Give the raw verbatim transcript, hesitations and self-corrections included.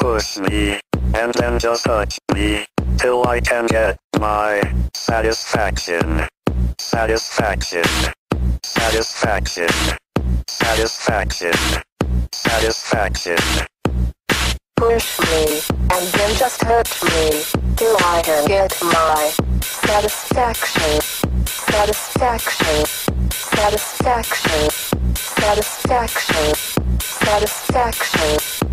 push me, and then just touch me, till I can get my satisfaction. Satisfaction. Satisfaction. Satisfaction. Satisfaction. Push me, and then just hurt me, till I can get my satisfaction. Satisfaction. Satisfaction. Satisfaction. Satisfaction.